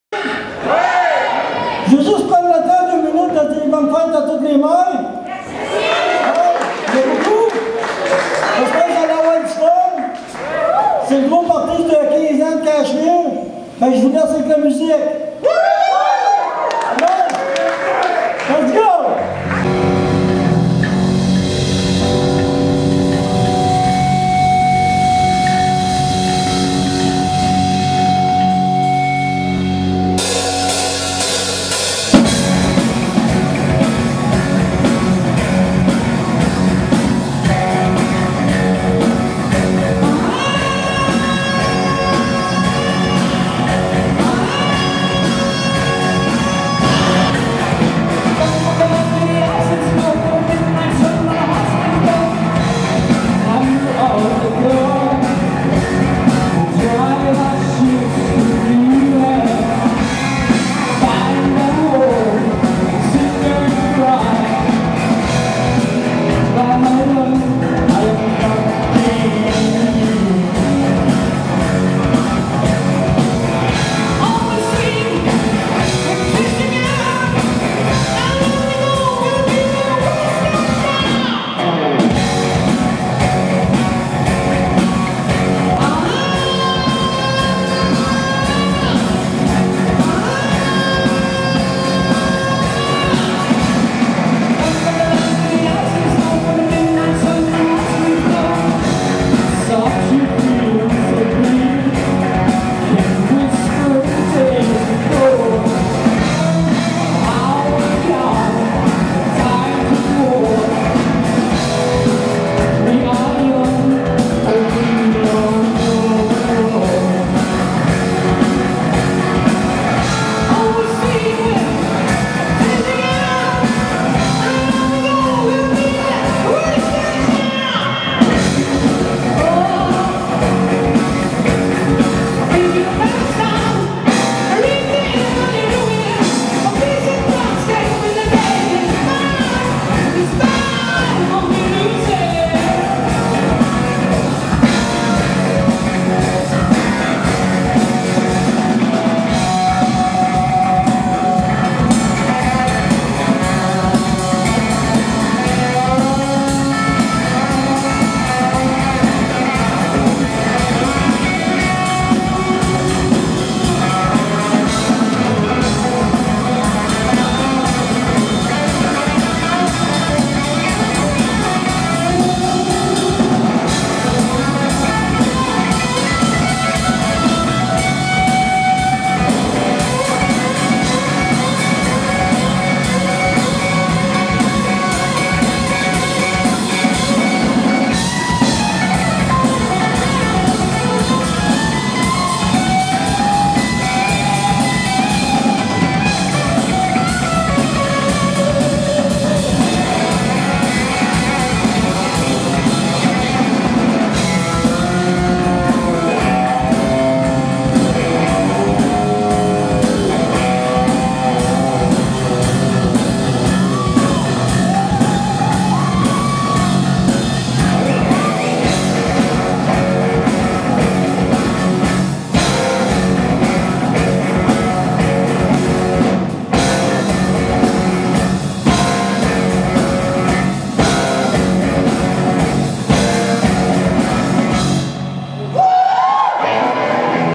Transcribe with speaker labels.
Speaker 1: Je veux juste prendre le temps 2 minutes de dire bonne fête à toutes les mères. Il y a beaucoup. J'espère que vous allez avoir du fun. C'est le gros artiste de 15 ans de Cashmere. Ben, je vous laisse avec la musique.